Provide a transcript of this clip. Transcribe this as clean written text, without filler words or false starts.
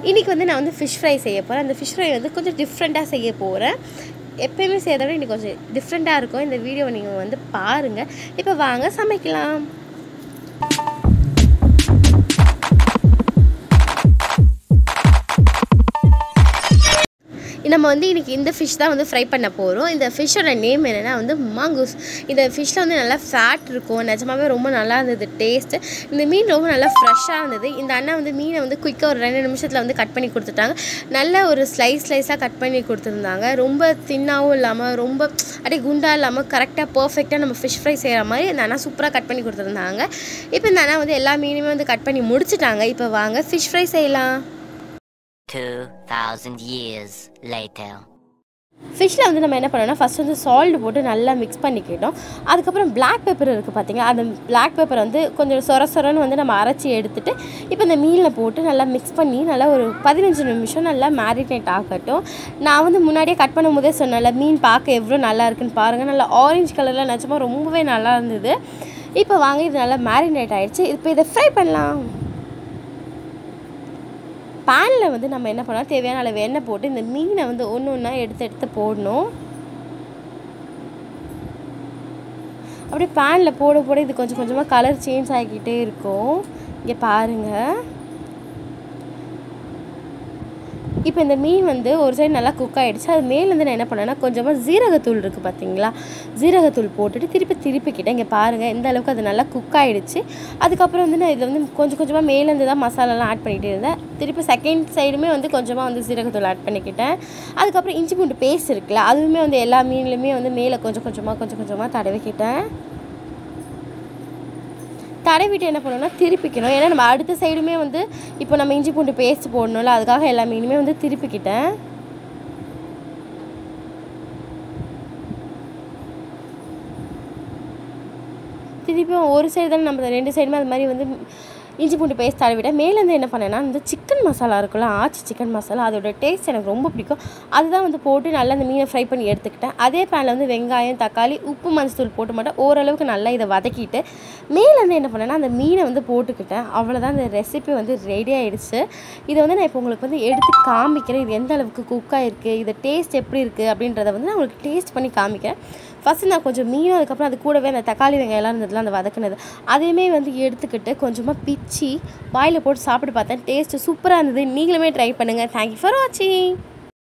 இன்றைக்கி வந்து நான் வந்து ஃபிஷ் ஃப்ரை செய்ய போகிறேன். அந்த ஃபிஷ் ஃப்ரை வந்து கொஞ்சம் டிஃப்ரெண்ட்டாக செய்ய போகிறேன். எப்போயுமே செய்கிறத விட இன்றைக்கி கொஞ்சம் டிஃப்ரெண்ட்டாக இருக்கும். இந்த வீடியோவை நீங்கள் வந்து பாருங்கள். இப்போ வாங்க சமைக்கலாம். நம்ம வந்து இன்றைக்கி இந்த ஃபிஷ் தான் வந்து ஃப்ரை பண்ண போகிறோம். இந்த ஃபிஷ்ஷோட நேம் என்னென்னா வந்து mongoose. இந்த ஃபிஷ்ஷில் வந்து நல்லா ஃபேட் இருக்கும். நிஜமாவே ரொம்ப நல்லா இருந்தது டேஸ்ட்டு. இந்த மீன் ரொம்ப நல்லா ஃப்ரெஷ்ஷாக இருந்தது. இந்த அண்ணா வந்து மீனை வந்து குயிக்காக ஒரு 2 நிமிஷத்தில் வந்து கட் பண்ணி கொடுத்துட்டாங்க. நல்ல ஒரு ஸ்லைஸாக கட் பண்ணி கொடுத்துருந்தாங்க. ரொம்ப தின்னாகவும் இல்லாமல் ரொம்ப அப்படியே குண்டாக இல்லாமல் கரெக்டாக பர்ஃபெக்டாக நம்ம ஃபிஷ் ஃப்ரை செய்கிற மாதிரி இந்த அண்ணா சூப்பராக கட் பண்ணி கொடுத்துருந்தாங்க. இப்போ இந்த அண்ணா வந்து எல்லா மீனுமே வந்து கட் பண்ணி முடிச்சிட்டாங்க. இப்போ வாங்க ஃபிஷ் ஃப்ரை செய்யலாம். 2000 years later. ஃபிஷ்ஷில் வந்து நம்ம என்ன பண்ணோம்னா ஃபஸ்ட் வந்து சால்ட் போட்டு நல்லா மிக்ஸ் பண்ணிக்கிட்டோம். அதுக்கப்புறம் பிளாக் பெப்பர் இருக்குது பார்த்தீங்க, அந்த பிளாக் பெப்பர் வந்து கொஞ்சம் சொரன்னு வந்து நம்ம அரைச்சி எடுத்துகிட்டு இப்போ இந்த மீனில் போட்டு நல்லா மிக்ஸ் பண்ணி நல்லா ஒரு 15 நிமிஷம் நல்லா மேரினேட் ஆகட்டும். நான் வந்து முன்னாடியே கட் பண்ணும் போதே சொன்னேன்ல, மீன் பார்க்க எவ்வளோ நல்லா இருக்குன்னு பாருங்கள். நல்லா ஆரஞ்சு கலரில் நிஜமாக ரொம்பவே நல்லா இருந்தது. இப்போ வாங்க, இது நல்லா மேரினேட் ஆகிடுச்சு. இப்போ இதை ஃப்ரை பண்ணலாம். பேனில் வந்து நம்ம என்ன பண்ணலாம், தேவையான அளவு எண்ணெய் போட்டு இந்த மீனை வந்து ஒன்று ஒன்றா எடுத்து போடணும். அப்படியே பேனில் போட இது கொஞ்சம் கொஞ்சமாக கலர் சேஞ்ச் ஆகிக்கிட்டே இருக்கும். இங்கே பாருங்கள். இப்போ இந்த மீன் வந்து ஒரு சைடு நல்லா குக் ஆகிடுச்சு. அது மேலேருந்து நான் என்ன பண்ணேன்னா கொஞ்சமாக ஜீரகத்தூள் இருக்குது பார்த்தீங்களா, ஜீரகத்தூள் போட்டுட்டு திருப்பிக்கிட்டேன். இங்கே பாருங்கள் எந்த அளவுக்கு அது நல்லா குக் ஆகிடுச்சு. அதுக்கப்புறம் வந்து நான் இதில் வந்து கொஞ்சமாக மேலேருந்து தான் மசாலாலாம் ஆட் பண்ணிகிட்டே இருந்தேன். திருப்பி செகண்ட் சைடுமே வந்து கொஞ்சமாக வந்து ஜீரகத்தூள் ஆட் பண்ணிக்கிட்டேன். அதுக்கப்புறம் இஞ்சி பூண்டு பேஸ்ட் இருக்குல்ல, அதுவுமே வந்து எல்லா மீன்லையுமே வந்து மேலே கொஞ்சம் கொஞ்சமாக தடவிக்கிட்டேன். தடவிட்டு என்ன பண்ணணும்னா திருப்பிக்கணும். ஏன்னா நம்ம அடுத்த சைடுமே வந்து இப்போ நம்ம இஞ்சி பூண்டு பேஸ்ட் போடணும்ல, அதுக்காக எல்லா மீனுமே வந்து திருப்பிக்கிட்டேன். திருப்பியும் ஒரு சைடு தான் நம்ம 2 சைடுமே அது மாதிரி வந்து இஞ்சி பூண்டு பேஸ்ட் தடவிட்டேன். மேலேருந்து என்ன பண்ணேன்னா இந்த சிக்கன் மசாலா இருக்குல்ல, ஆச்சி சிக்கன் மசாலா, அதோட டேஸ்ட் எனக்கு ரொம்ப பிடிக்கும். அதுதான் வந்து போட்டு நல்லா அந்த மீனை ஃப்ரை பண்ணி எடுத்துக்கிட்டேன். அதே பேனில் வந்து வெங்காயம், தக்காளி, உப்பு, மஞ்சத்தூள் போட்டு மட்டும் ஓரளவுக்கு நல்லா இதை வதக்கிட்டு மேலேருந்து என்ன பண்ணேன்னா அந்த மீனை வந்து போட்டுக்கிட்டேன். அவ்வளோதான், இந்த ரெசிபி வந்து ரெடி ஆகிடுச்சு. இதை வந்து நான் இப்போ உங்களுக்கு வந்து எடுத்து காமிக்கிறேன். இது எந்த அளவுக்கு குக்காக இருக்குது, இது டேஸ்ட் எப்படி இருக்குது அப்படின்றத வந்து நான் உங்களுக்கு டேஸ்ட் பண்ணி காமிக்கிறேன். ஃபஸ்ட்டு நான் கொஞ்சம் மீனும் அதுக்கப்புறம் அது கூடவே அந்த தக்காளி வெங்காயம்லாம் இருந்ததுலாம் அந்த வதக்குனது அதையுமே வந்து எடுத்துக்கிட்டு கொஞ்சமாக பிச்சு வாயில் போட்டு சாப்பிட்டு பார்த்தேன். டேஸ்ட்டு சூப்பராக இருந்தது. நீங்களுமே ட்ரை பண்ணுங்கள். தேங்க்யூ ஃபார் வாட்சிங்.